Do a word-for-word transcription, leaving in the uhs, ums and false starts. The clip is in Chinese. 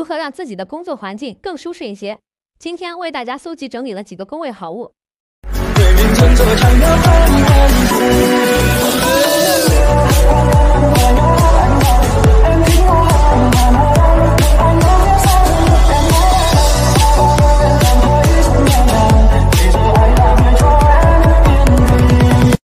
何让自己的工作环境更舒适一些。今天为大家搜集整理了几个工位好物。